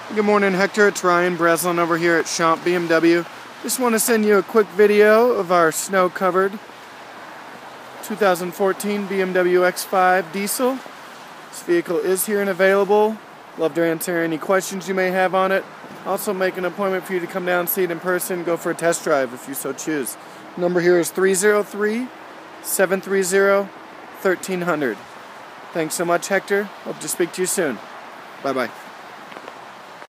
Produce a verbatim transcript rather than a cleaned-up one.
Good morning, Hector. It's Ryan Breslin over here at Champ B M W. Just want to send you a quick video of our snow-covered two thousand fourteen B M W X five diesel. This vehicle is here and available. Love to answer any questions you may have on it. Also make an appointment for you to come down and see it in person. Go for a test drive if you so choose. Number here is three zero three, seven three zero, one three zero zero. Thanks so much, Hector. Hope to speak to you soon. Bye-bye.